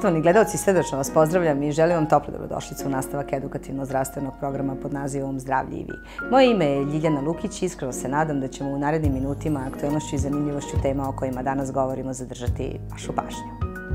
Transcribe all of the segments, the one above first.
Poštovani gledalci, srdačno vas pozdravljam i želim vam toplu dobrodošlicu u nastavak edukativno-zdravstvenog programa pod nazivom Zdravlje i vi. Moje ime je Ljiljana Lukić i iskreno se nadam da ćemo u narednim minutima aktuelnošću i zanimljivošću tema o kojima danas govorimo zadržati vašu pažnju.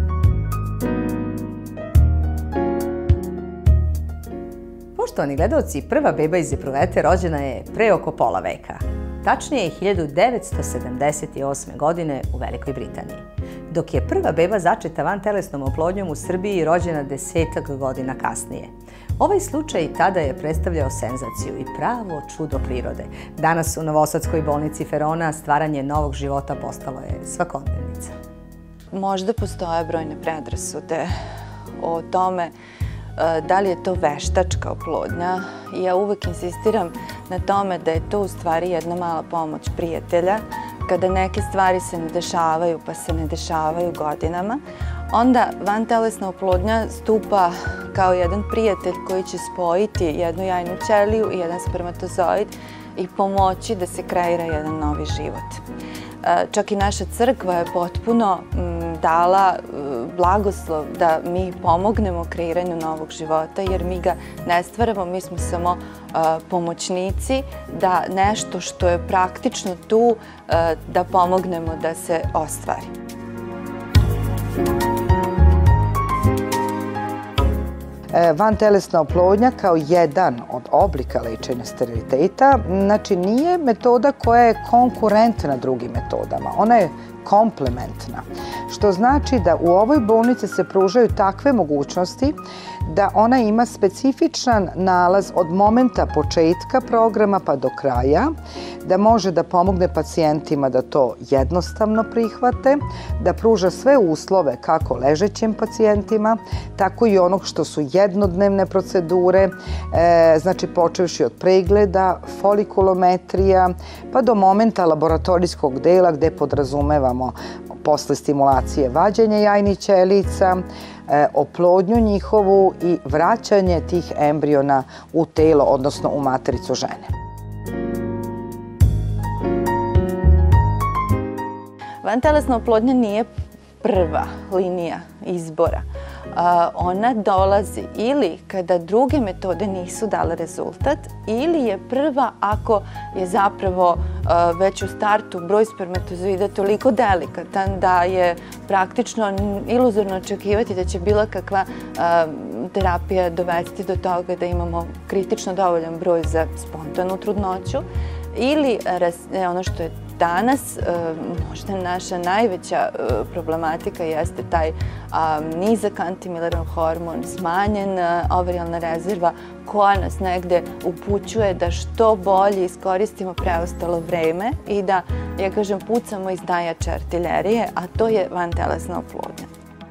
Poštovani gledalci, prva beba iz epruvete rođena je pre oko pola veka. Tačnije 1978. godine u Velikoj Britaniji, dok je prva beba začeta vantelesnom oplodnjom u Srbiji rođena 10 godina kasnije. Ovaj slučaj tada je predstavljao senzaciju i pravo čudo prirode. Danas u Novosadskoj bolnici Ferona stvaranje novog života postalo je svakodnevnica. Možda postoje brojne predrasude o tome da li je to veštačka oplodnja. Ja uvek insistiram na tome da je to u stvari jedna mala pomoć prijatelja. Kada neke stvari se ne dešavaju, pa se ne dešavaju godinama, onda vantelesna oplodnja stupa kao jedan prijatelj koji će spojiti jednu jajnu ćeliju i jedan spermatozoid i pomoći da se kreira jedan novi život. Čak i naša crkva je potpuno dala blagoslov da mi pomognemo kreiranju novog života, jer mi ga ne stvaramo, mi smo samo pomoćnici da nešto što je praktično tu da pomognemo da se ostvari. Vantelesna oplodnja kao jedan od oblika lečenja steriliteta, znači nije metoda koja je konkurentna drugim metodama, ona je komplementna, što znači da u ovoj bolnici se pružaju takve mogućnosti da ona ima specifičan nalaz od momenta početka programa pa do kraja, da može da pomogne pacijentima da to jednostavno prihvate, da pruža sve uslove kako ležećim pacijentima, tako i onog što su jednodnevne procedure, znači počevši od pregleda, folikulometrija, pa do momenta laboratorijskog dela gde podrazumevamo posle stimulacije vađenja jajnih ćelica, oplodnju njihovu i vraćanje tih embriona u telo, odnosno u matericu žene. Vantelesna oplodnja nije prva linija izbora. Ona dolazi ili kada druge metode nisu dale rezultat, ili je prva ako je zapravo već u startu broj spermatozoida toliko delikatan da je praktično iluzorno očekivati da će bilo kakva terapija dovesti do toga da imamo kritično dovoljan broj za spontanu trudnoću, ili ono što je danas možda naša najveća problematika jeste taj nizak antimilaran hormon, smanjen ovarijalna rezerva koja nas negde upućuje da što bolje iskoristimo preostalo vreme i da, ja kažem, pucamo iz najjače artiljerije, a to je vantelesna oplodnja.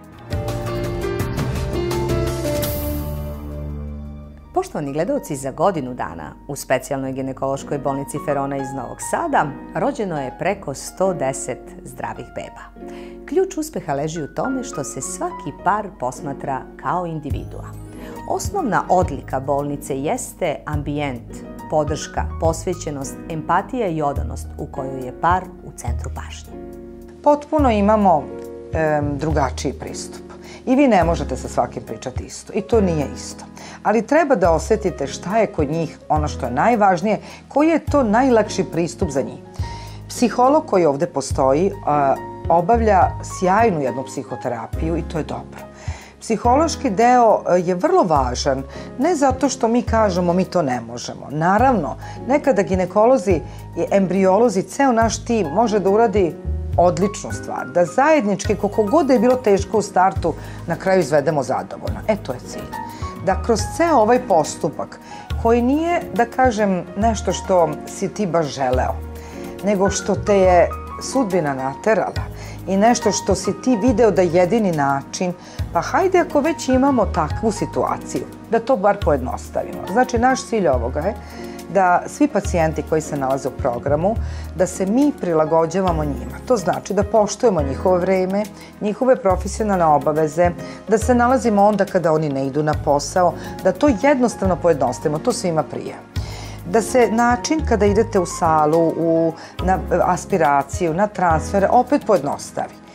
Poštovani gledalci, za godinu dana u specijalnoj ginekološkoj bolnici Ferona iz Novog Sada rođeno je preko 110 zdravih beba. Ključ uspeha leži u tome što se svaki par posmatra kao individua. Osnovna odlika bolnice jeste ambijent, podrška, posvećenost, empatija i odanost u kojoj je par u centru pažnje. Potpuno imamo drugačiji pristup. I vi ne možete sa svakim pričati isto. I to nije isto. Ali treba da osetite šta je kod njih ono što je najvažnije, koji je to najlakši pristup za njih. Psiholog koji ovde postoji obavlja sjajnu jednu psihoterapiju i to je dobro. Psihološki deo je vrlo važan, ne zato što mi kažemo mi to ne možemo. Naravno, nekada ginekolozi i embriolozi, ceo naš tim može da uradi odličnu stvar, da zajednički, koliko god da je bilo teško u startu, na kraju izvedemo zadovoljno. To je cilj. Da kroz ceo ovaj postupak, koji nije, da kažem, nešto što si ti baš želeo, nego što te je sudbina naterala i nešto što si ti video da je jedini način, pa hajde ako već imamo takvu situaciju, da to bar pojednostavimo. Znači, naš cilj ovoga je da svi pacijenti koji se nalaze u programu, da se mi prilagođavamo njima. To znači da poštujemo njihovo vreme, njihove profesionalne obaveze, da se nalazimo onda kada oni ne idu na posao, da to jednostavno pojednostavimo, to svima prije. Da se način kada idete u salu, na aspiraciju, na transfere, opet pojednostavi.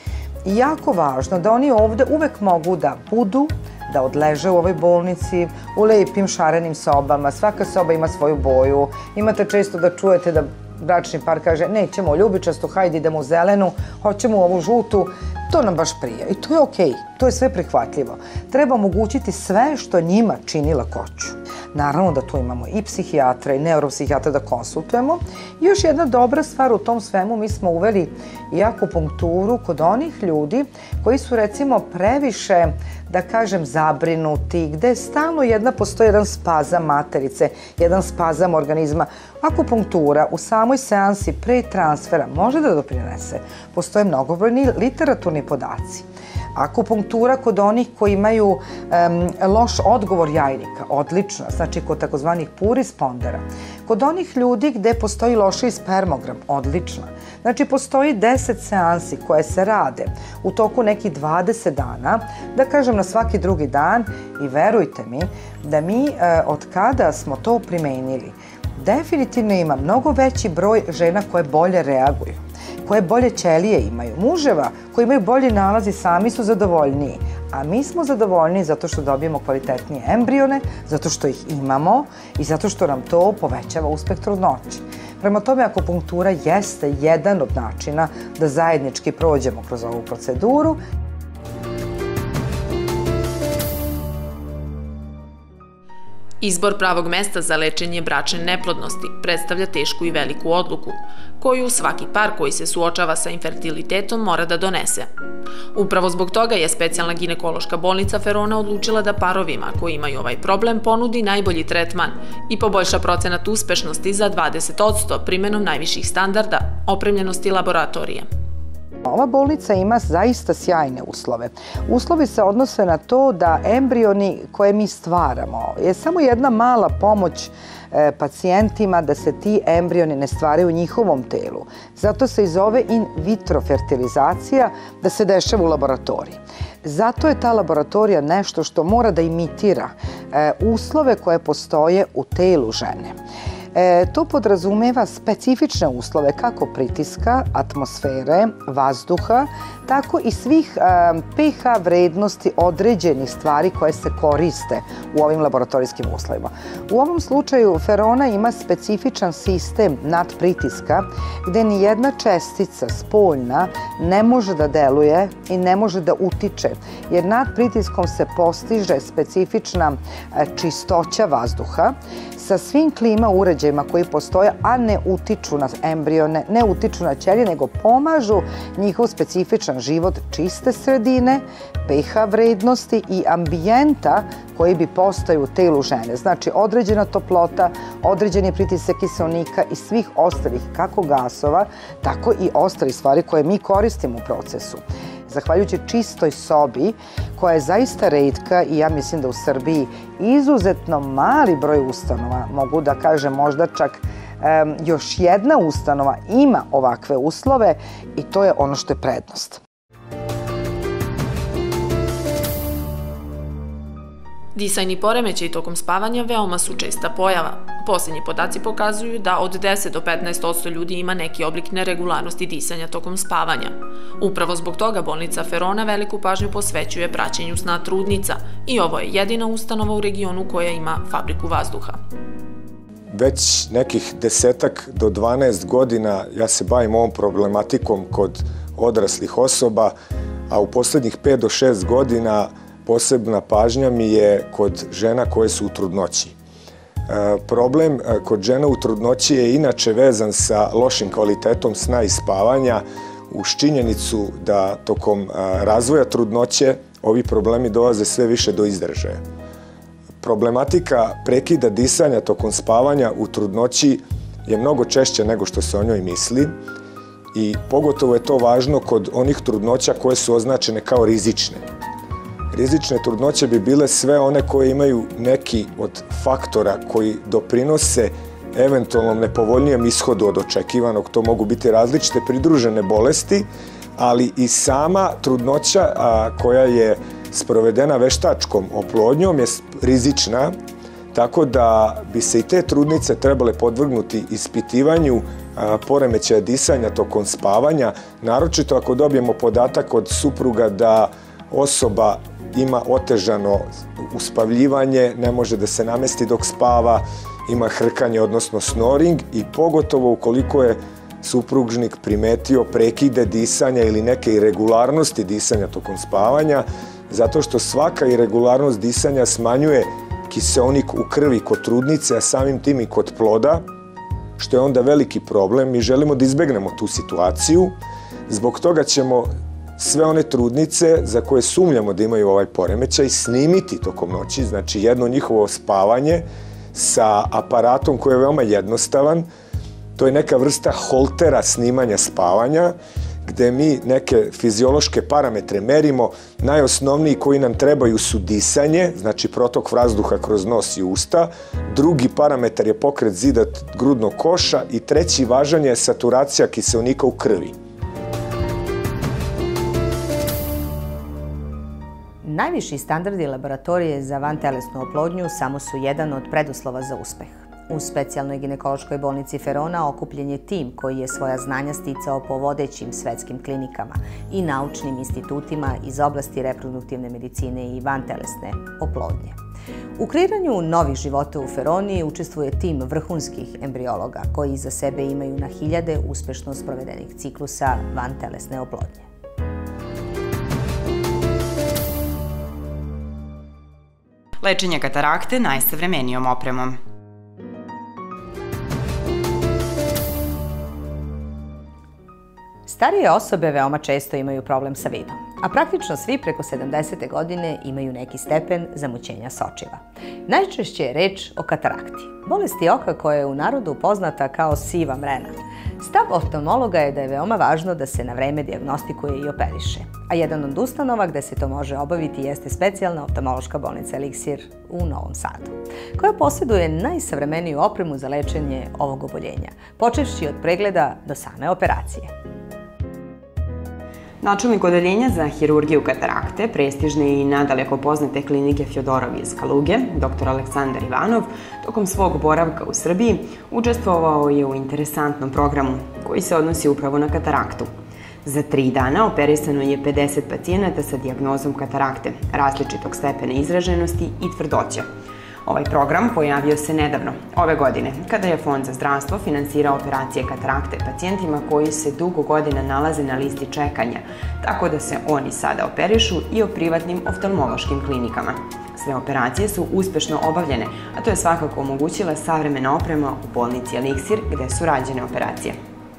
jako važno da oni ovde uvek mogu da budu, da odleže u ovoj bolnici, u lepim šarenim sobama. Svaka soba ima svoju boju. Imate često da čujete da bračni par kaže nećemo u ljubičastu, hajde idemo u zelenu, hoćemo u ovu žutu. To nam baš prija i to je okej, to je sve prihvatljivo. Treba omogućiti sve što njima čini lakoću. Naravno da tu imamo i psihijatra i neuropsihijatra da konsultujemo. I još jedna dobra stvar u tom svemu, mi smo uveli i akupunkturu kod onih ljudi koji su recimo previše, da kažem, zabrinuti, gde stalno postoji jedan spazam materice, jedan spazam organizma. Akupunktura u samoj seansi pre transfera može da doprinese. Postoje mnogobrojni literaturni podaci. Akupunktura kod onih koji imaju loš odgovor jajnika, odlična, znači kod takozvanih purispondera. Kod onih ljudi gde postoji lošiji spermogram, odlična. Znači postoji 10 seansi koje se rade u toku nekih 20 dana, da kažem na svaki drugi dan, i verujte mi da mi od kada smo to primenili, definitivno ima mnogo veći broj žena koje bolje reaguju, koje bolje ćelije imaju, muževa koji imaju bolji nalazi, sami su zadovoljniji. A mi smo zadovoljniji zato što dobijemo kvalitetnije embrione, zato što ih imamo i zato što nam to povećava uspeh trudnoće. Prema tome, akupunktura jeste jedan od načina da zajednički prođemo kroz ovu proceduru. Izbor pravog mesta za lečenje bračne neplodnosti predstavlja tešku i veliku odluku, koju svaki par koji se suočava sa infertilitetom mora da donese. Upravo zbog toga je specijalna ginekološka bolnica Ferona odlučila da parovima koji imaju ovaj problem ponudi najbolji tretman i poboljša procenat uspešnosti za 20% primenom najviših standarda opremljenosti laboratorije. Ova bolnica ima zaista sjajne uslove. Uslovi se odnose na to da embrioni koje mi stvaramo je samo jedna mala pomoć pacijentima da se ti embrioni ne stvaraju u njihovom telu. Zato se i zove in vitro fertilizacija, da se dešava u laboratoriji. Zato je ta laboratorija nešto što mora da imitira uslove koje postoje u telu žene. To podrazumeva specifične uslove kako pritiska, atmosfere, vazduha, tako i svih pH vrednosti određenih stvari koje se koriste u ovim laboratorijskim uslovima. U ovom slučaju Ferona ima specifičan sistem nadpritiska gde ni jedna čestica spoljna ne može da deluje i ne može da utiče, jer nad pritiskom se postiže specifična čistoća vazduha sa svim klima uređajima koji postoje, a ne utiču na embrione, ne utiču na ćelije, nego pomažu njihov specifičan život čiste sredine, pH vrednosti i ambijenta koji bi postaju u telu žene. Znači, određena toplota, određeni pritisak kiseonika i svih ostalih, kako gasova, tako i ostalih stvari koje mi koristimo u procesu. Zahvaljujući čistoj sobi, koja je zaista retka i ja mislim da u Srbiji izuzetno mali broj ustanova, mogu da kažem možda čak još jedna ustanova ima ovakve uslove i to je ono što je prednost. Disajni poremećaji tokom spavanja veoma su česta pojava. Posljednji podaci pokazuju da od 10 do 15% ljudi ima neki oblik neregularnosti disanja tokom spavanja. Upravo zbog toga bolnica Ferona veliku pažnju posvećuje praćenju sna trudnica i ovo je jedina ustanova u regionu koja ima fabriku vazduha. Već nekih 10 do 12 godina ja se bavim ovom problematikom kod odraslih osoba, a u poslednjih 5 do 6 godina posebna pažnja mi je kod žena koje su u trudnoći. Problem kod žena u trudnoći je inače vezan sa lošim kvalitetom sna i spavanja, uz činjenicu da tokom razvoja trudnoće ovi problemi dolaze sve više do izražaja. Problematika prekida disanja tokom spavanja u trudnoći je mnogo češća nego što se o njoj misli i pogotovo je to važno kod onih trudnoća koje su označene kao rizične. Rizične trudnoće bi bile sve one koje imaju neki od faktora koji doprinose eventualnom nepovoljnijem ishodu od očekivanog. To mogu biti različite pridružene bolesti, ali i sama trudnoća koja je sprovedena veštačkom oplodnjom je rizična, tako da bi se i te trudnice trebale podvrgnuti ispitivanju poremećaja disanja tokom spavanja, naročito ako dobijemo podatak od supruga da osoba ima otežano uspavljivanje, ne može da se namesti dok spava, ima hrkanje, odnosno snoring, i pogotovo ukoliko je supružnik primetio prekide disanja ili neke irregularnosti disanja tokom spavanja, zato što svaka irregularnost disanja smanjuje kiseonik u krvi kod trudnice, a samim tim i kod ploda, što je onda veliki problem. Mi želimo da izbegnemo tu situaciju, zbog toga ćemo sve one trudnice za koje sumnjamo da imaju ovaj poremećaj snimiti tokom noći, znači jedno njihovo spavanje sa aparatom koji je veoma jednostavan. To je neka vrsta holtera snimanja spavanja, gde mi neke fiziološke parametre merimo. Najosnovniji koji nam trebaju su disanje, znači protok vazduha kroz nos i usta. Drugi parametar je pokret zida grudnog koša i treći važan je saturacija kiseonika u krvi. Najviši standardi laboratorije za vantelesnu oplodnju samo su jedan od preduslova za uspeh. U specijalnoj ginekološkoj bolnici Ferona okupljen je tim koji je svoja znanja sticao po vodećim svetskim klinikama i naučnim institutima iz oblasti reproduktivne medicine i vantelesne oplodnje. U kreiranju novih života u Feroni učestvuje tim vrhunskih embriologa koji iza sebe imaju na hiljade uspešno sprovedenih ciklusa vantelesne oplodnje. Lečenje katarakte najsavremenijom opremom. Starije osobe veoma često imaju problem sa vidom, a praktično svi preko 70. godine imaju neki stepen zamućenja sočiva. Najčešće je reč o katarakti, bolesti oka koja je u narodu poznata kao siva mrena. Stav oftalmologa je da je veoma važno da se na vreme dijagnostikuje i operiše, a jedan od ustanova gde se to može obaviti jeste specijalna oftalmološka bolnica Eliksir u Novom Sadu, koja posjeduje najsavremeniju opremu za lečenje ovog oboljenja, počevši od pregleda do same operacije. Načelnik odeljenja za hirurgiju katarakte, prestižne i nadaleko poznate klinike Fjodorov iz Kaluge, dr. Aleksandar Ivanov, tokom svog boravka u Srbiji učestvovao je u interesantnom programu koji se odnosi upravo na kataraktu. Za 3 dana operisano je 50 pacijenata sa dijagnozom katarakte, različitog stepena izraženosti i tvrdoće. Ovaj program pojavio se nedavno, ove godine, kada je Fond za zdravstvo finansirao operacije katarakte pacijentima koji se dugo godina nalaze na listi čekanja, tako da se oni sada operišu i o privatnim oftalmološkim klinikama. Sve operacije su uspešno obavljene, a to je svakako omogućila savremena oprema u bolnici Eliksir, gde su rađene operacije.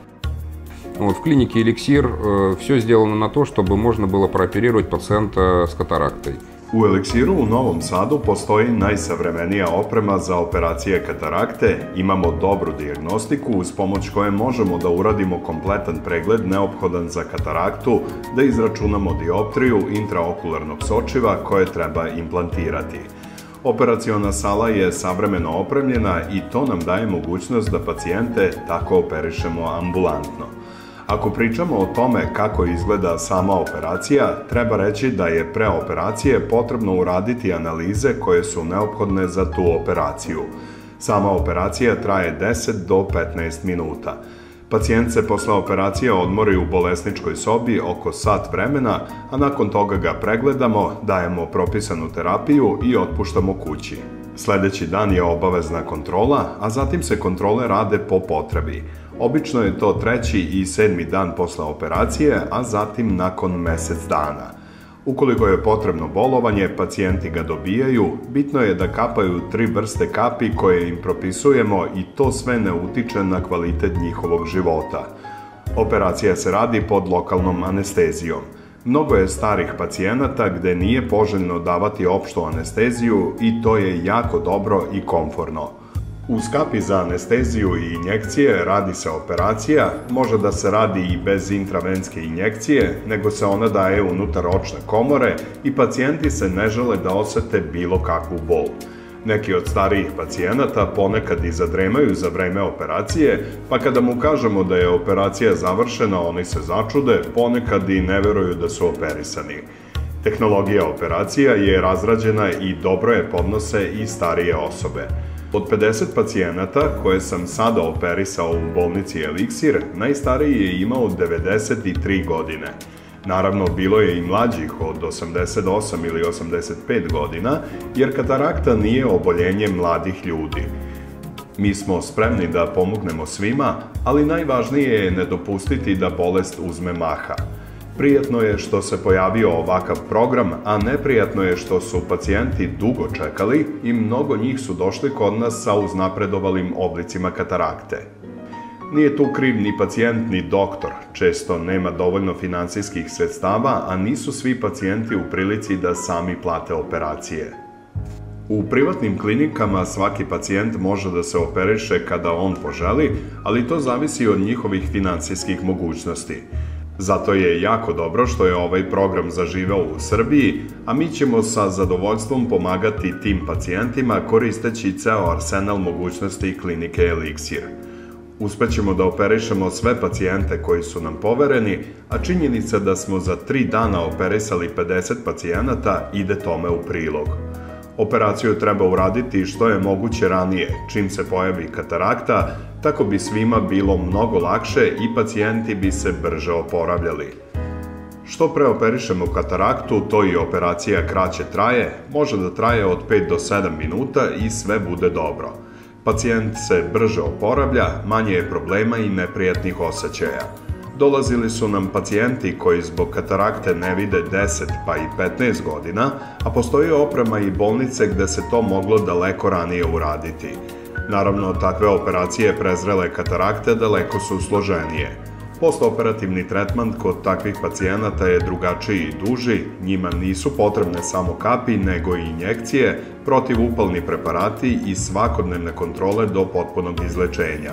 В клинике «Эликсир» все сделано на то, чтобы можно было прооперировать пациента с катарактой. U Eliksiru u Novom Sadu postoji najsavremenija oprema za operacije katarakte, imamo dobru dijagnostiku uz pomoć koje možemo da uradimo kompletan pregled neophodan za kataraktu, da izračunamo dioptriju intraokularnog sočiva koje treba implantirati. Operaciona sala je savremeno opremljena i to nam daje mogućnost da pacijente tako operišemo ambulantno. Ako pričamo o tome kako izgleda sama operacija, treba reći da je pre operacije potrebno uraditi analize koje su neophodne za tu operaciju. Sama operacija traje 10 do 15 minuta. Pacijent se posle operacije odmori u bolesničkoj sobi oko sat vremena, a nakon toga ga pregledamo, dajemo propisanu terapiju i otpuštamo kući. Sledeći dan je obavezna kontrola, a zatim se kontrole rade po potrebi. Obično je to 3. i 7. dan posle operacije, a zatim nakon mesec dana. Ukoliko je potrebno bolovanje, pacijenti ga dobijaju, bitno je da kapaju 3 vrste kapi koje im propisujemo i to sve ne utiče na kvalitet njihovog života. Operacija se radi pod lokalnom anestezijom. Mnogo je starih pacijenata gde nije poželjno davati opštu anesteziju i to je jako dobro i komforno. Uz kapi za anesteziju i injekcije radi se operacija, može da se radi i bez intravenske injekcije, nego se ona daje unutar očne komore i pacijenti se ne žele da osete bilo kakvu bol. Neki od starijih pacijenata ponekad i zadremaju za vreme operacije, pa kada mu kažemo da je operacija završena, oni se začude, ponekad i ne veruju da su operisani. Tehnologija operacija je razrađena i dobro je podnose i starije osobe. Od 50 pacijenata koje sam sada operisao u bolnici Eliksir, najstariji je imao 93 godine. Naravno, bilo je i mlađih od 88 ili 85 godina, jer katarakta nije oboljenje mladih ljudi. Mi smo spremni da pomognemo svima, ali najvažnije je ne dopustiti da bolest uzme maha. Prijetno je što se pojavio ovakav program, a neprijatno je što su pacijenti dugo čekali i mnogo njih su došli kod nas sa uznapredovalim oblicima katarakte. Nije tu kriv ni pacijent ni doktor, često nema dovoljno finansijskih sredstava, a nisu svi pacijenti u prilici da sami plate operacije. U privatnim klinikama svaki pacijent može da se operiše kada on poželi, ali to zavisi od njihovih finansijskih mogućnosti. Zato je jako dobro što je ovaj program zaživeo u Srbiji, a mi ćemo sa zadovoljstvom pomagati tim pacijentima koristeći ceo arsenal mogućnosti klinike Eliksir. Uspećemo da operišemo sve pacijente koji su nam povereni, a činjenica da smo za 3 dana operisali 50 pacijenata ide tome u prilog. Operaciju treba uraditi što je moguće ranije, čim se pojavi katarakta, tako bi svima bilo mnogo lakše i pacijenti bi se brže oporavljali. Što pre operišemo kataraktu, to i operacija kraće traje, može da traje od 5 do 7 minuta i sve bude dobro. Pacijent se brže oporavlja, manje je problema i neprijatnih osjećaja. Dolazili su nam pacijenti koji zbog katarakte ne vide 10 pa i 15 godina, a postoji oprema i bolnice gde se to moglo daleko ranije uraditi. Naravno, takve operacije prezrele katarakte daleko su složenije. Postoperativni tretman kod takvih pacijenata je drugačiji i duži, njima nisu potrebne samo kapi, nego i injekcije, protivupalni preparati i svakodnevne kontrole do potpunog izlečenja.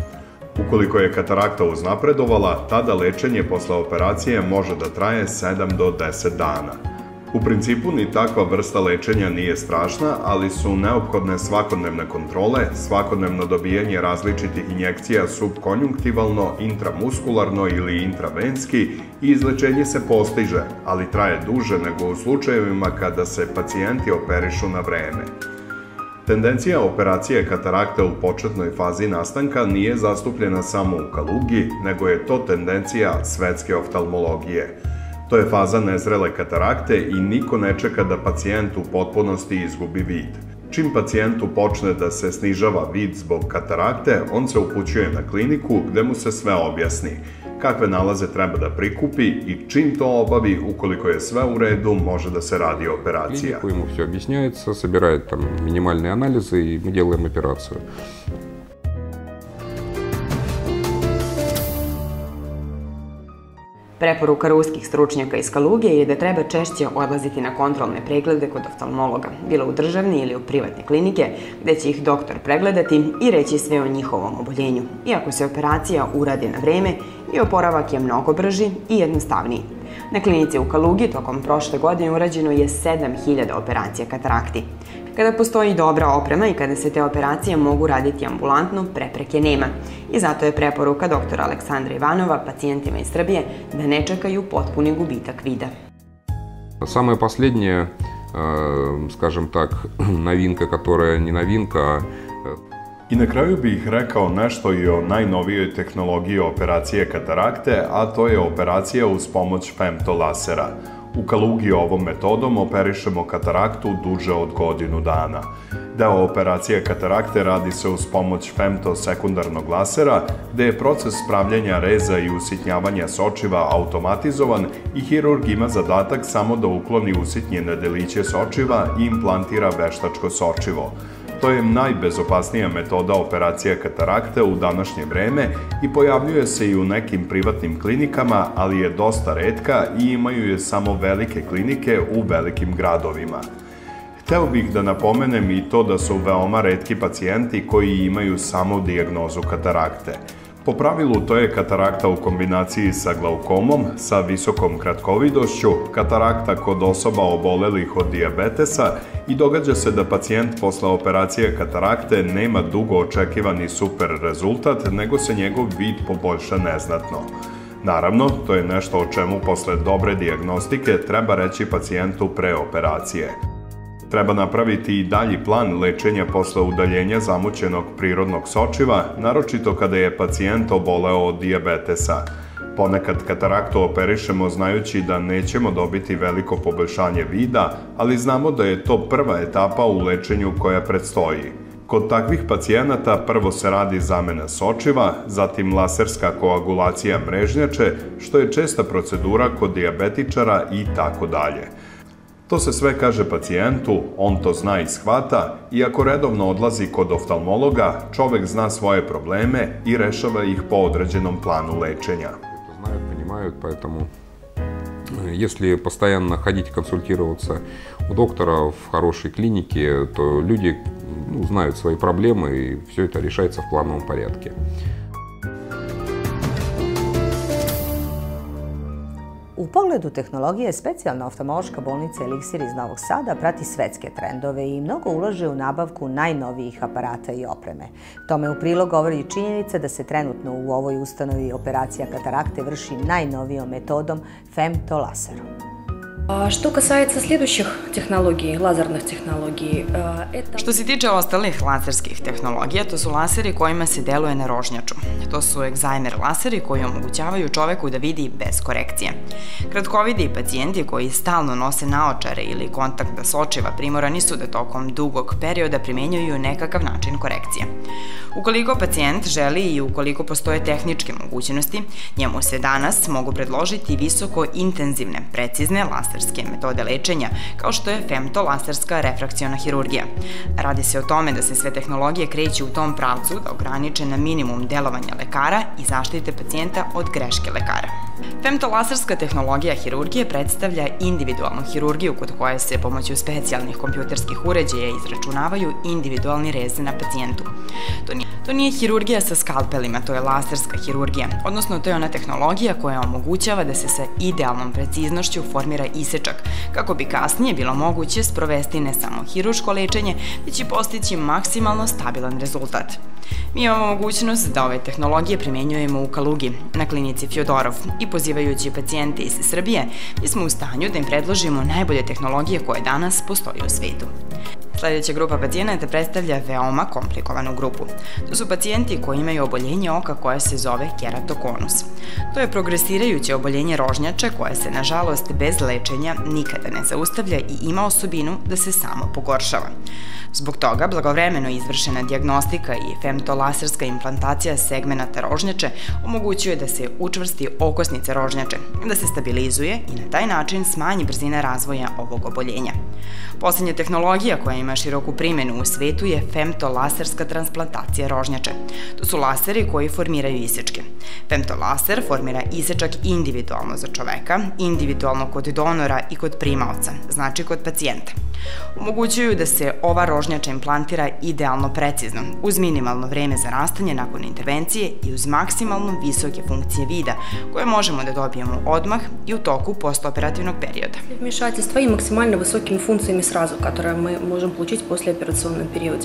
Ukoliko je katarakta uznapredovala, tada lečenje posle operacije može da traje 7 do 10 dana. U principu ni takva vrsta lečenja nije strašna, ali su neophodne svakodnevne kontrole, svakodnevno dobijanje različitih injekcija subkonjunktivalno, intramuskularno ili intravenski i izlečenje se postiže, ali traje duže nego u slučajevima kada se pacijenti operišu na vreme. Tendencija operacije katarakte u početnoj fazi nastanka nije zastupljena samo u Kalugi, nego je to tendencija svetske oftalmologije. To je faza nezrele katarakte i niko ne čeka da pacijent u potpunosti izgubi vid. Čim pacijentu počne da se snižava vid zbog katarakte, on se upućuje na kliniku gde mu se sve objasni, kakve nalaze treba da prikupi i čim to obavi, ukoliko je sve u redu, može da se radi operacija. Клинику ему все объясняется, собирает там минимальные анализы и мы делаем операцию. Preporuka ruskih stručnjaka iz Kaluge je da treba češće odlaziti na kontrolne preglede kod oftalmologa, bilo u državne ili u privatne klinike, gde će ih doktor pregledati i reći sve o njihovom oboljenju. Iako se operacija uradi na vreme, i oporavak je mnogo brži i jednostavniji. Na klinici u Kalugi tokom prošle godine urađeno je 7000 operacija katarakti. Kada postoji dobra oprema i kada se te operacije mogu raditi ambulantno, prepreke nema. I zato je preporuka doktora Aleksandra Ivanova pacijentima iz Srbije da ne čekaju potpuni gubitak vida. Самая последняя, скажем так, новинка, которая не новинка. I na kraju bih rekao nešto i o najnovijoj tehnologiji operacije katarakte, a to je operacija uz pomoć femtolasera. U Kalugi ovom metodom operišemo kataraktu duže od godinu dana. Deo operacije katarakte radi se uz pomoć femtosekundarnog lasera, gde je proces pravljenja reza i usitnjavanja sočiva automatizovan i hirurg ima zadatak samo da ukloni usitnjene deliće sočiva i implantira veštačko sočivo. To je najbezopasnija metoda operacije katarakte u današnje vreme i pojavljuje se i u nekim privatnim klinikama, ali je dosta retka i imaju je samo velike klinike u velikim gradovima. Hteo bih da napomenem i to da su veoma retki pacijenti koji imaju samo dijagnozu katarakte. Po pravilu to je katarakta u kombinaciji sa glaukomom, sa visokom kratkovidošću, katarakta kod osoba obolelih od dijabetesa i događa se da pacijent posle operacije katarakte nema dugo očekivani super rezultat, nego se njegov vid poboljša neznatno. Naravno, to je nešto o čemu posle dobre dijagnostike treba reći pacijentu pre operacije. Treba napraviti i dalji plan lečenja posle udaljenja zamućenog prirodnog sočiva, naročito kada je pacijent oboleo od dijabetesa. Ponekad kataraktu operišemo znajući da nećemo dobiti veliko poboljšanje vida, ali znamo da je to prva etapa u lečenju koja predstoji. Kod takvih pacijenata prvo se radi zamena sočiva, zatim laserska koagulacija mrežnjače, što je česta procedura kod dijabetičara i tako dalje. To se sve kaže pacijentu, on to zna i shvata, i ako redovno odlazi kod oftalmologa, čovek zna svoje probleme i rešava ih po određenom planu lečenja. Знают, понимают, поэтому если постоянно ходить консультироваться у доктора в хорошей клинике, то люди знают свои проблемы, и все это решается в плановом порядке. U pogledu tehnologije, specijalna oftalmološka bolnica Eliksir iz Novog Sada prati svetske trendove i mnogo ulaže u nabavku najnovijih aparata i opreme. Tome u prilog govori i činjenica da se trenutno u ovoj ustanovi operacija katarakte vrši najnovijom metodom femtolaserom. Что касается следующих технологий, лазерных технологий, это... Što se tiče ostalih laserskih tehnologija, to su laseri kojima se deluje na rožnjaču. To su egzajmer laseri koji omogućavaju čoveku da vidi bez korekcije. Kratkovidi pacijenti koji stalno nose naočare ili kontaktna sočiva primorani su da tokom dugog perioda primenjuju nekakav način korekcije. Ukoliko pacijent želi i ukoliko postoje tehničke mogućnosti, njemu se danas mogu predložiti visoko intenzivne, precizne laserske metode lečenja, kao što je femtolaserska refrakciona hirurgija. Radi se o tome da se sve tehnologije kreću u tom pravcu da ograniče na minimum delovanja lekara i zaštite pacijenta od greške lekara. Femtolaserska tehnologija hirurgije predstavlja individualnu hirurgiju kod koje se pomoću specijalnih kompjuterskih uređaja izračunavaju individualni rezi na pacijentu. To nije hirurgija sa skalpelima, to je laserska hirurgija, odnosno to je ona tehnologija koja omogućava da se sa idealnom preciznošću formira isečak, kako bi kasnije bilo moguće sprovesti ne samo hirurško lečenje, već i postići maksimalno stabilan rezultat. Mi imamo mogućnost da ove tehnologije primenjujemo u Kalugi, na klinici Fjodorov, i pozivajući pacijente iz Srbije, mi smo u stanju da im predložimo najbolje tehnologije koje danas postoje u svetu. Sledeća grupa pacijenata predstavlja veoma komplikovanu grupu. To su pacijenti koji imaju oboljenje oka koje se zove keratokonus. To je progresirajuće oboljenje rožnjače koje se, nažalost, bez lečenja nikada ne zaustavlja i ima osobinu da se samo pogoršava. Zbog toga, blagovremeno izvršena dijagnostika i femtolaserska implantacija segmenata rožnjače omogućuje da se učvrsti okosnica rožnjače, da se stabilizuje i na taj način smanji brzina razvoja ovog oboljenja. Poslednja tehnologija koja ima široku primjenu u svetu je femtolaserska transplantacija rožnjače. To su laseri koji formiraju isečke. Femtolaser formira isečak individualno za čoveka, individualno kod donora i kod primaoca, znači kod pacijenta. Omogućuju da se ova rožnjača implantira idealno precizno, uz minimalno vreme za rastanje nakon intervencije i uz maksimalno visoke funkcije vida, koje možemo da dobijemo odmah i u toku postoperativnog perioda. Вмешательство и максимально высокими функциями сразу, которые мы можем получить в послеоперационном периоде.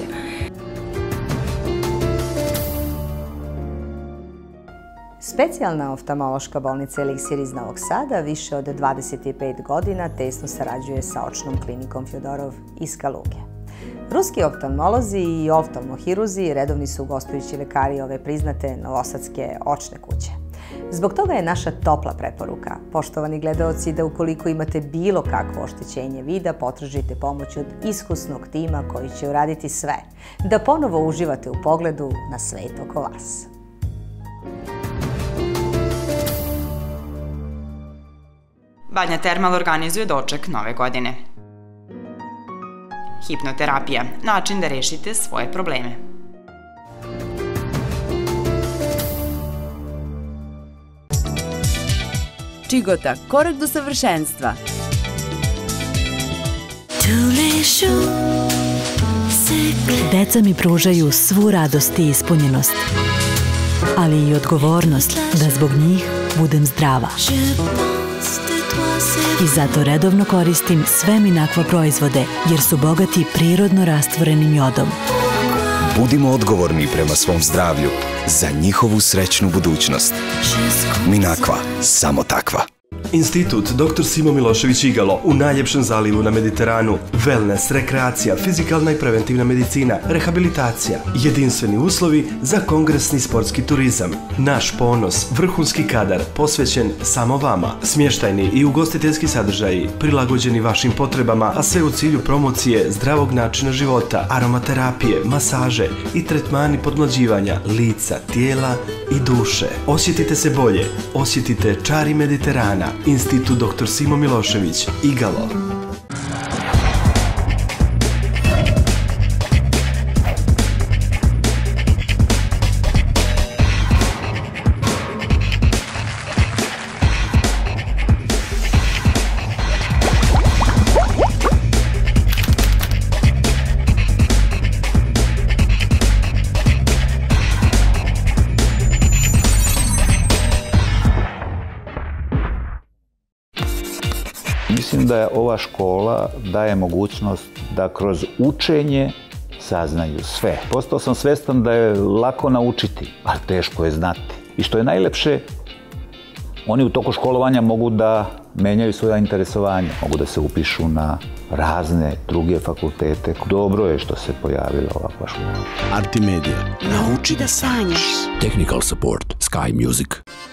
Specijalna oftalmološka bolnica Eliksir iz Novog Sada više od 25 godina tesno sarađuje sa očnom klinikom Fjodorov iz Kaluge. Ruski oftalmolozi i oftalmohiruzi redovni su gostujući lekari ove priznate novosadske očne kuće. Zbog toga je naša topla preporuka, poštovani gledaoci, da ukoliko imate bilo kakvo oštećenje vida, potražite pomoć od iskusnog tima koji će uraditi sve da ponovo uživate u pogledu na svet oko vas. Banja Termal organizuje doček nove godine. Hipnoterapija, način da rešite svoje probleme. Čigota, korak do savršenstva. Deca mi pružaju svu radost i ispunjenost, ali i odgovornost da zbog njih budem zdrava. I zato redovno koristim sve Minaqua proizvode, jer su bogati prirodno rastvorenim jodom. Budimo odgovorni prema svom zdravlju za njihovu srećnu budućnost. Minaqua, samo takva. Institut Dr. Simo Milošević Igalo u najljepšem zalivu na Mediteranu. Wellness, rekreacija, fizikalna i preventivna medicina, rehabilitacija, jedinstveni uslovi za kongresni sportski turizam. Naš ponos, vrhunski kadar, posvećen samo vama. Smještajni i ugostiteljski sadržaji, prilagođeni vašim potrebama, a sve u cilju promocije zdravog načina života, aromaterapije, masaže i tretmani podmlađivanja lica, tijela i duše. Osjetite se bolje, osjetite čari Mediterana. Institut Dr. Simo Milošević Igalo. Mislim da je ova škola daje mogućnost da kroz učenje saznaju sve. Postao sam svestan da je lako naučiti, ali teško je znati. I što je najlepše, oni u toku školovanja mogu da menjaju svoja interesovanja, mogu da se upišu na razne druge fakultete. Dobro je što se pojavila ovakva škola. Artimedia. Nauči da sanjaš. Technical support. Sky Music.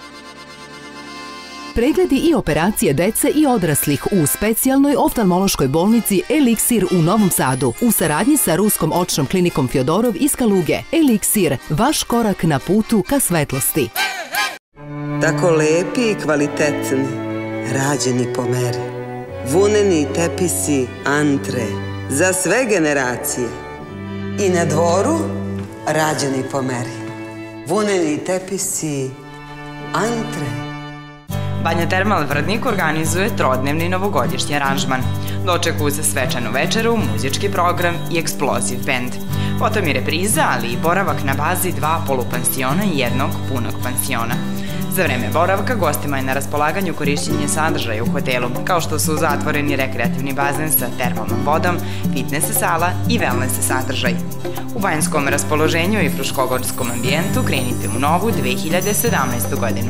Pregledi i operacije dece i odraslih u specijalnoj oftalmološkoj bolnici Eliksir u Novom Sadu u saradnji sa Ruskom očnom klinikom Fjodorov iz Kaluge. Eliksir, vaš korak na putu ka svetlosti. Tako lepi i kvalitetni, rađeni po meri. Vuneni tepisi Antre, za sve generacije. I na dvoru, rađeni po meri. Vuneni tepisi Antre. Banja Termal Vrdnik organizuje trodnevni novogodišnji aranžman. Doček uz svečanu večeru, muzički program i eksploziv bend. Potom i repriza, ali i boravak na bazi 2 polupansiona i 1 punog pansiona. Za vreme boravka gostima je na raspolaganju korišćenje sadržaja u hotelu, kao što su zatvoreni rekreativni bazen sa termalnom vodom, fitness sala i wellness sadržaj. U banjskom raspoloženju i fruškogorskom ambijentu krenite u novu 2017. godinu.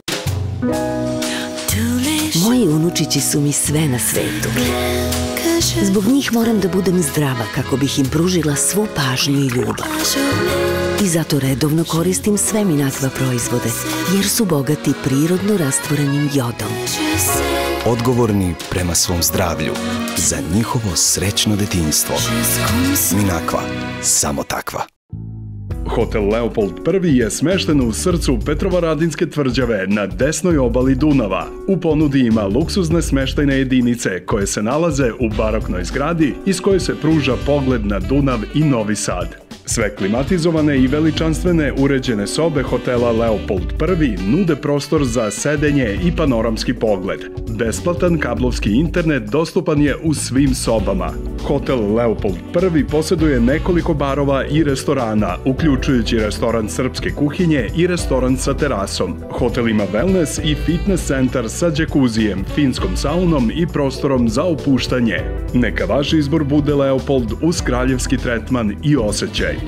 Moji unučići su mi sve na svetu. Zbog njih moram da budem zdrava kako bih im pružila svu pažnju i ljubav. I zato redovno koristim sve Minakva proizvode, jer su bogati prirodno rastvorenim jodom. Odgovorni prema svom zdravlju. Za njihovo srećno detinjstvo. Minakva. Samo takva. Hotel Leopold I je smešten u srcu Petrovaradinske tvrđave na desnoj obali Dunava. U ponudi ima luksuzne smeštajne jedinice koje se nalaze u baroknoj zgradi iz koje se pruža pogled na Dunav i Novi Sad. Sve klimatizovane i veličanstvene uređene sobe hotela Leopold I nude prostor za sedenje i panoramski pogled. Besplatan kablovski internet dostupan je u svim sobama. Hotel Leopold I posjeduje nekoliko barova i restorana, uključujući restoran srpske kuhinje i restoran sa terasom. Hotel ima wellness i fitness centar sa džekuzijem, finskom saunom i prostorom za opuštanje. Neka vaš izbor bude Leopold uz kraljevski tretman i osjećaj.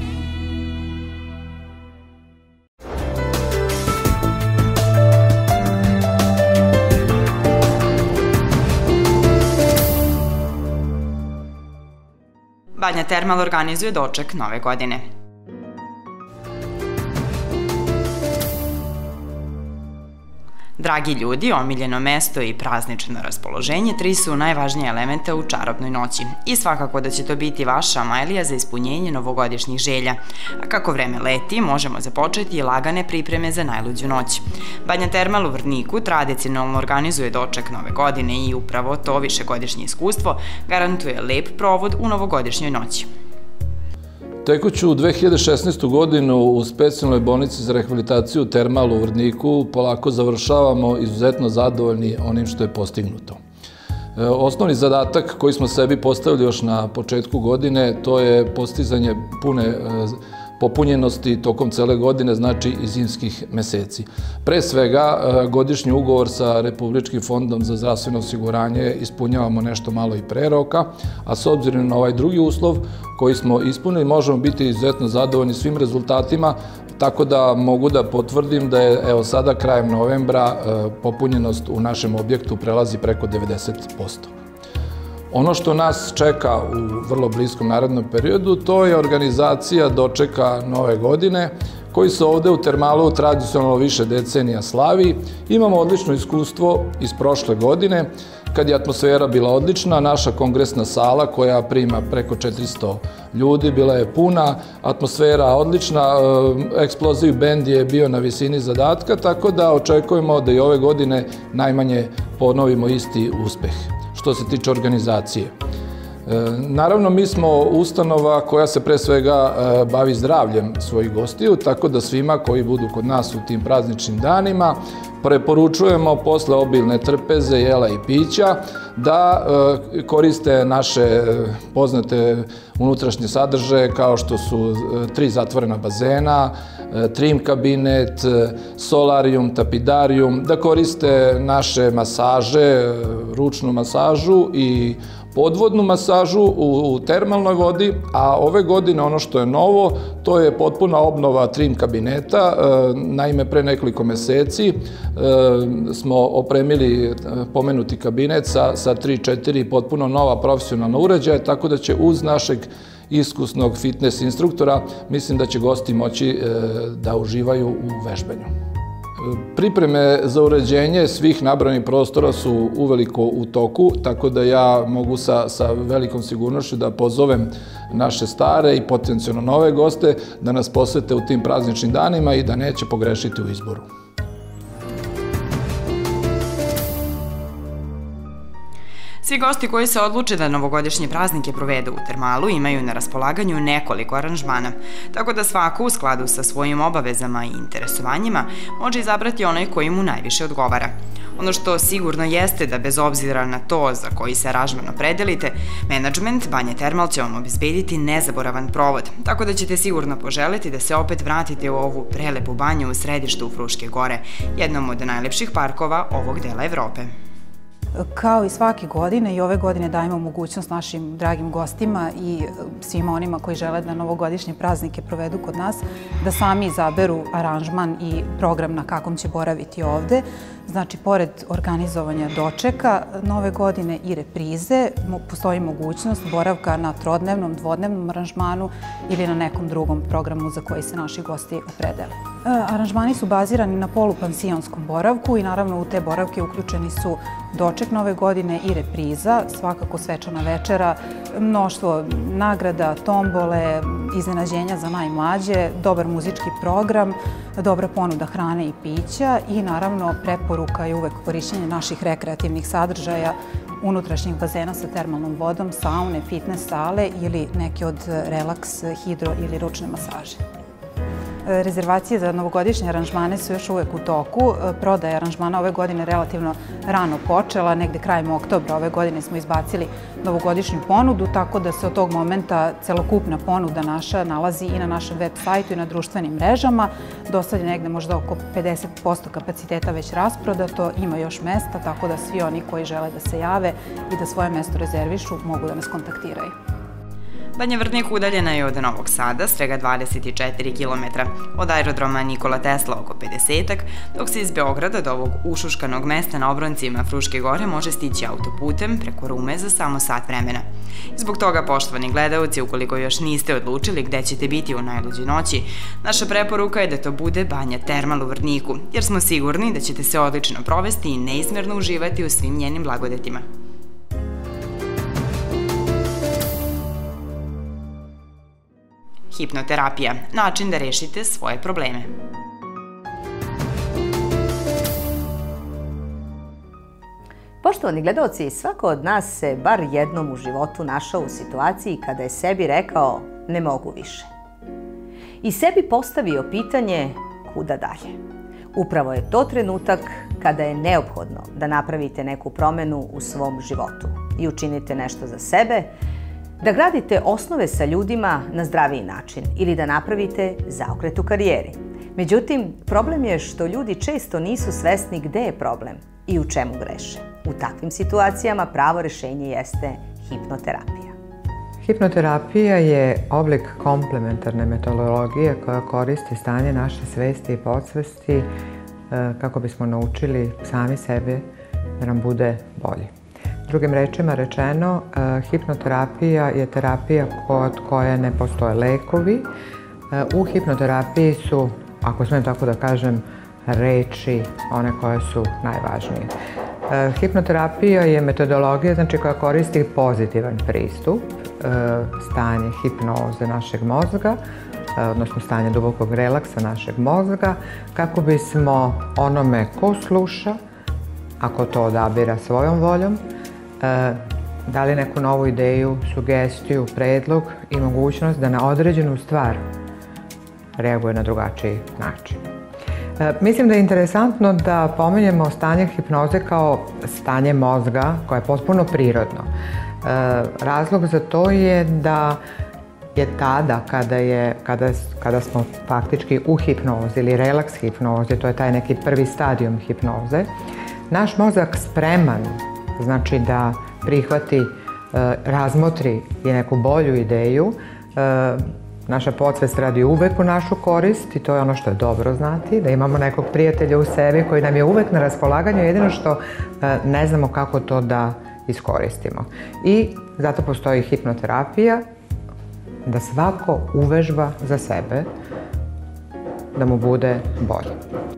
Banja Termal organizuje doček nove godine. Dragi ljudi, omiljeno mesto i praznično raspoloženje 3 su najvažnije elemente u čarobnoj noći. I svakako da će to biti vaša Amajlija za ispunjenje novogodišnjih želja. A kako vreme leti, možemo započeti i lagane pripreme za najluđu noć. Banja Termal u Vrdniku tradicionalno organizuje doček nove godine i upravo to višegodišnje iskustvo garantuje lep provod u novogodišnjoj noći. Tekuću 2016. godinu u specijalnoj bolnici za rehabilitaciju Termal u Vrdniku polako završavamo izuzetno zadovoljni onim što je postignuto. Osnovni zadatak koji smo sebi postavili još na početku godine, to je postizanje pune popunjenosti tokom cele godine, znači i zimskih meseci. Pre svega, godišnji ugovor sa Republičkim fondom za zdravstveno osiguranje ispunjavamo nešto malo i pre roka, a s obzirom na ovaj drugi uslov koji smo ispunili, možemo biti izuzetno zadovoljni svim rezultatima tako da mogu da potvrdim da je evo sada krajem novembra popunjenost u našem objektu prelazi preko 90%. Ono što nas čeka u vrlo bliskom narednom periodu, to je organizacija dočeka Nove godine, koji se ovde u Termalu tradicionalno više decenija slavi. Imamo odlično iskustvo iz prošle godine, kad je atmosfera bila odlična. Naša kongresna sala, koja prima preko 400 ljudi, bila je puna, atmosfera odlična, Explosive Band je bio na visini zadatka, tako da očekujemo da i ove godine najmanje ponovimo isti uspeh što se tiče organizacije. Naravno, mi smo ustanova koja se pre svega bavi zdravljem svojih gostiju, tako da svima koji budu kod nas u tim prazničnim danima preporučujemo posle obilne trpeze, jela i pića da koriste naše poznate unutrašnje sadržaje kao što su 3 zatvorena bazena, trim kabinet, solarium, tapidarijum, da koriste naše masaže, ručnu masažu i podvodnu masažu u termalnoj vodi, a ove godine ono što je novo, to je potpuna obnova trim kabineta. Naime, pre nekoliko meseci smo opremili pomenuti kabinet sa 3-4 potpuno nova profesionalna uređaja, tako da će uz našeg iskusnog fitness instruktora, mislim da će gosti moći da uživaju u vežbanju. Pripreme za uređenje svih nabranih prostora su uveliko u toku, tako da ja mogu sa velikom sigurnošću da pozovem naše stare i potencijalno nove goste da nas posete u tim prazničnim danima i da neće pogrešiti u izboru. Svi gosti koji se odluče da novogodišnje praznike provedu u Termalu imaju na raspolaganju nekoliko aranžmana, tako da svako u skladu sa svojim obavezama i interesovanjima može izabrati onaj koji mu najviše odgovara. Ono što sigurno jeste da bez obzira na to za koji se aranžman opredelite, menadžment Banje Termal će vam obezbediti nezaboravan provod, tako da ćete sigurno poželeti da se opet vratite u ovu prelepu banju u središtu Fruške gore, jednom od najlepših parkova ovog dela Evrope. Kao i svake godine i ove godine dajemo mogućnost našim dragim gostima i svima onima koji žele da novogodišnje praznike provedu kod nas, da sami izaberu aranžman i program na kakvom će boraviti ovde. Znači, pored organizovanja dočeka Nove godine i reprize, postoji mogućnost boravka na trodnevnom, dvodnevnom aranžmanu ili na nekom drugom programu za koji se naši gosti opredele. Aranžmani su bazirani na polupansionskom boravku i naravno u te boravke uključeni su doček Nove godine i repriza, svakako svečana večera, mnoštvo nagrada, tombole, iznenađenja za najmlađe, dobar muzički program, dobra ponuda hrane i pića i naravno preporuka je uvek korišćenje naših rekreativnih sadržaja, unutrašnjih bazena sa termalnom vodom, saune, fitness sale ili neke od relaks, hidro ili ručne masaže. Rezervacije za novogodišnje aranžmane su još uvek u toku. Prodaja aranžmana ove godine relativno rano počela, negde krajem oktobra ove godine smo izbacili novogodišnju ponudu, tako da se od tog momenta celokupna ponuda naša nalazi i na našem web sajtu i na društvenim mrežama. Do sad je negde možda oko 50% kapaciteta već rasprodato, ima još mesta, tako da svi oni koji žele da se jave i da svoje mesto rezervišu mogu da nas kontaktiraju. Banja Vrnjak udaljena je od Novog Sada svega 24 km, od aerodroma Nikola Tesla oko 50-ak, dok se iz Beograda do ovog ušuškanog mesta na obroncima Fruške gore može stići autoputem preko Rume za samo sat vremena. Zbog toga, poštovani gledaoci, ukoliko još niste odlučili gde ćete biti u najluđoj noći, naša preporuka je da to bude Banja Termal u Vrnjiku, jer smo sigurni da ćete se odlično provesti i neizmerno uživati u svim njenim blagodetima. Hipnoterapija, način da rešite svoje probleme. Poštovani gledaoci, svako od nas se bar jednom u životu našao u situaciji kada je sebi rekao ne mogu više. I sebi postavio pitanje kuda dalje. Upravo je to trenutak kada je neophodno da napravite neku promenu u svom životu i učinite nešto za sebe, da gradite osnove sa ljudima na zdraviji način ili da napravite zaokret u karijeri. Međutim, problem je što ljudi često nisu svesni gde je problem i u čemu greše. U takvim situacijama pravo rešenje jeste hipnoterapija. Hipnoterapija je oblik komplementarne metodologije koja koristi stanje naše svesti i podsvesti kako bismo naučili sami sebe da nam bude bolje. Drugim rečima rečeno, hipnoterapija je terapija kod koje ne postoje lekovi. U hipnoterapiji su, ako smijem tako da kažem, reči one koje su najvažnije. Hipnoterapija je metodologija koja koristi pozitivan pristup, stanje hipnoze našeg mozga, odnosno stanje dubokog relaksa našeg mozga, kako bismo onome ko sluša, ako to odabira svojom voljom, dali neku novu ideju, sugestiju, predlog i mogućnost da na određenu stvar reaguje na drugačiji način. Mislim da je interesantno da pomenjemo stanje hipnoze kao stanje mozga koje je potpuno prirodno. Razlog za to je da je tada kada smo faktički u hipnozi ili relaks hipnozi, to je taj neki prvi stadijum hipnoze, naš mozak spreman, znači da prihvati, razmotri i neku bolju ideju. Naša podsvest radi uvek u našu korist i to je ono što je dobro znati, da imamo nekog prijatelja u sebi koji nam je uvek na raspolaganju, jedino što ne znamo kako to da iskoristimo. I zato postoji hipnoterapija, da svako uvežba za sebe da mu bude bolje.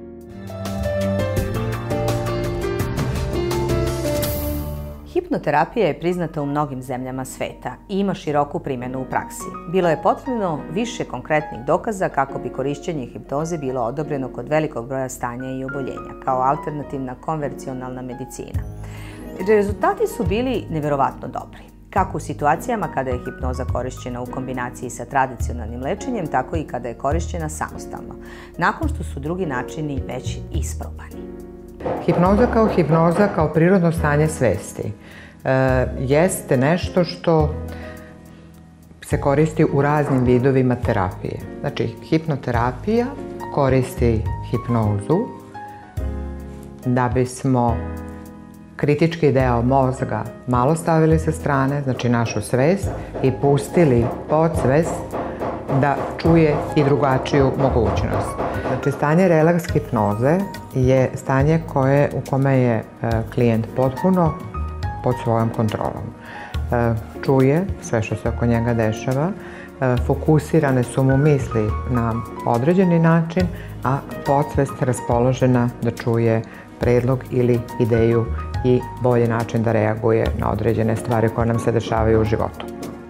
Hipnoterapija je priznata u mnogim zemljama sveta i ima široku primjenu u praksi. Bilo je potrebno više konkretnih dokaza kako bi korišćenje hipnoze bilo odobreno kod velikog broja stanja i oboljenja, kao alternativna konvencionalna medicina. Rezultati su bili neverovatno dobri, kako u situacijama kada je hipnoza korišćena u kombinaciji sa tradicionalnim lečenjem, tako i kada je korišćena samostalno, nakon što su drugi načini već isprobani. Hipnoza kao prirodno stanje svesti jeste nešto što se koristi u raznim vidovima terapije. Znači, hipnoterapija koristi hipnozu da bismo kritički deo mozga malo stavili sa strane, znači našu svest, i pustili podsvest da čuje i drugačiju mogućnost. Znači, stanje relaks hipnoze je stanje u kome je klijent potpuno pod svojom kontrolom. Čuje sve što se oko njega dešava, fokusirane su mu misli na određeni način, a podsvest raspoložena da čuje predlog ili ideju i bolji način da reaguje na određene stvari koje nam se dešavaju u životu.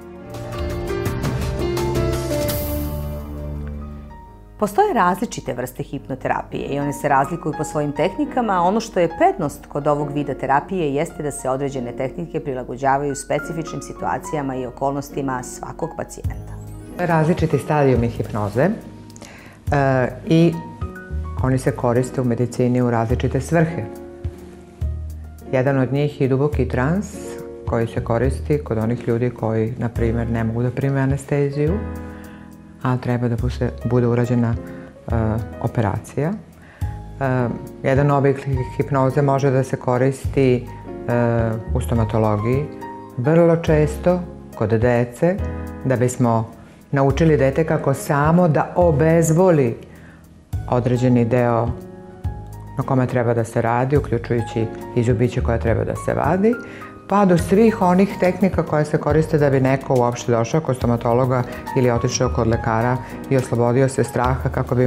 Postoje različite vrste hipnoterapije i one se razlikuju po svojim tehnikama. Ono što je prednost kod ovog vida terapije jeste da se određene tehnike prilagođavaju specifičnim situacijama i okolnostima svakog pacijenta. Različiti stadijumi hipnoze i oni se koriste u medicini u različite svrhe. Jedan od njih je duboki trans koji se koristi kod onih ljudi koji, na primjer, ne mogu da prime anesteziju, a treba da bude urađena operacija. Jedan oblik hipnoze može da se koristi u stomatologiji, vrlo često kod dece, da bismo naučili dete kako samo da obezvoli određeni deo na kome treba da se radi, uključujući i zubiće koja treba da se vadi, pa do svih onih tehnika koje se koriste da bi neko uopšte došao kod stomatologa ili otišao kod lekara i oslobodio se straha kako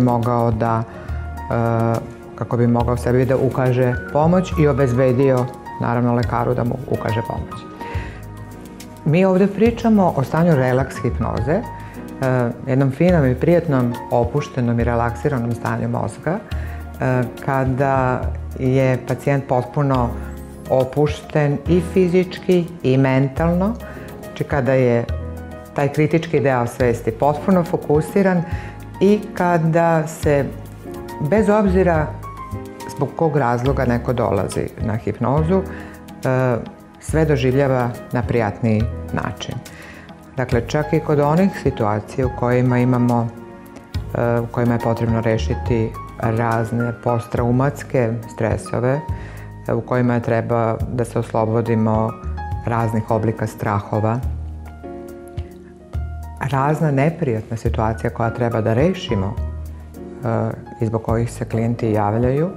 bi mogao sebi da ukaže pomoć i obezbedio, naravno, lekaru da mu ukaže pomoć. Mi ovde pričamo o stanju relaks hipnoze, jednom finom i prijatnom, opuštenom i relaksiranom stanju mozga, kada je pacijent potpuno opušten i fizički i mentalno, znači kada je taj kritički deo svesti potpuno fokusiran i kada se, bez obzira zbog kog razloga neko dolazi na hipnozu, sve doživljava na prijatniji način. Dakle, čak i kod onih situacija u kojima je potrebno rešiti razne posttraumatske stresove, u kojima treba da se oslobodimo raznih oblika strahova, razna neprijatna situacija koja treba da rešimo i zbog kojih se klijenti javljaju,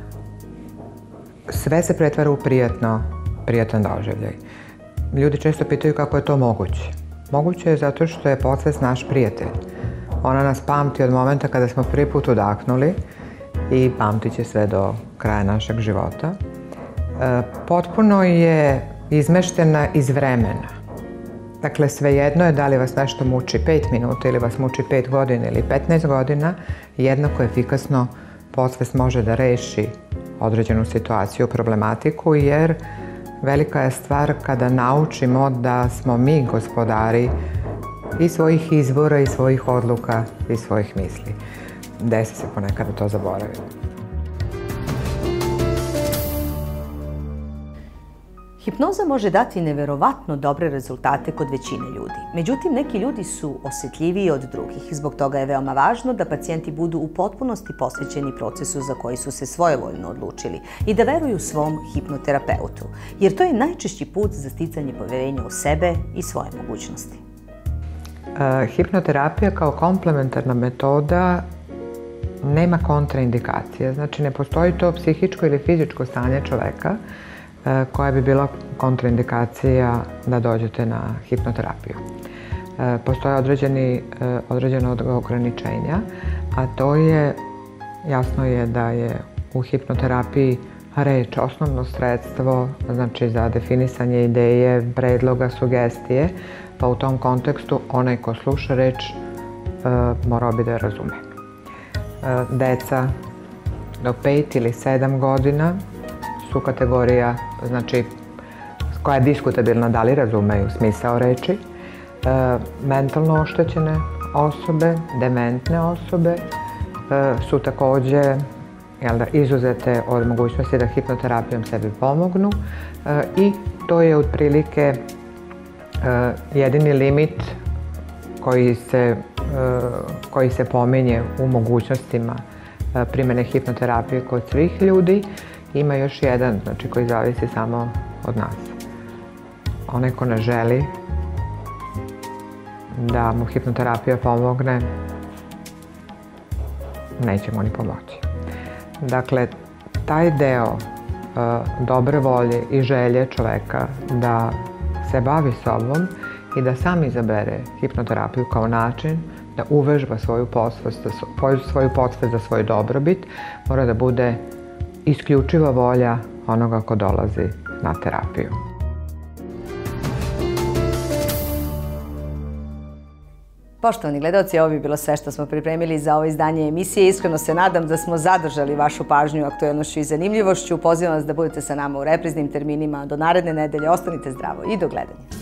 sve se pretvara u prijatan doživljaj. Ljudi često pitaju kako je to moguće. Moguće je zato što je podsvest naš prijatelj. Ona nas pamti od momenta kada smo prvi put udahnuli i pamtit će sve do kraja našeg života. Potpuno je izmeštena iz vremena. Dakle, svejedno je da li vas nešto muči 5 minuta ili vas muči 5 godina ili 15 godina, jednako efikasno podsvest može da reši određenu situaciju, problematiku, jer velika je stvar kada naučimo da smo mi gospodari i svojih izbora, i svojih odluka, i svojih misli. Desi se ponekad da to zaboravimo. Hipnoza može dati neverovatno dobre rezultate kod većine ljudi. Međutim, neki ljudi su osjetljiviji od drugih. Zbog toga je veoma važno da pacijenti budu u potpunosti posvećeni procesu za koji su se svojevoljno odlučili i da veruju svom hipnoterapeutu, jer to je najčešći put za sticanje poverenja u sebe i svoje mogućnosti. Hipnoterapija kao komplementarna metoda nema kontraindikacije. Znači, ne postoji to psihičko ili fizičko stanje čoveka koja bi bila kontraindikacija da dođete na hipnoterapiju. Postoje određene ograničenja, a to je, jasno je da je u hipnoterapiji reč osnovno sredstvo, znači za definisanje ideje, predloga, sugestije, pa u tom kontekstu onaj ko sluša reč morao bi da je razume. Deca do 5 ili 7 godina su kategorija, znači, koja je diskutabilna da li razumeju smisao reči. Mentalno oštećene osobe, dementne osobe su takođe izuzete od mogućnosti da hipnoterapijom sebi pomognu i to je otprilike jedini limit koji se pominje u mogućnostima primene hipnoterapije kod svih ljudi. Ima još jedan, znači, koji zavisi samo od nas. Onaj ko ne želi da mu hipnoterapija pomogne, neće mu ni pomoći. Dakle, taj deo dobre volje i želje čoveka da se bavi sobom i da sam izabere hipnoterapiju kao način da uvežba svoju podsvest za svoj dobrobit, mora da bude isključiva volja onoga ko dolazi na terapiju. Poštovani gledalci, ovo bi bilo sve što smo pripremili za ovo izdanje emisije. Iskreno se nadam da smo zadržali vašu pažnju aktuelnošću i zanimljivošću. Pozivam vas da budete sa nama u repriznim terminima. Do naredne nedelje. Ostanite zdravo i do gledanja.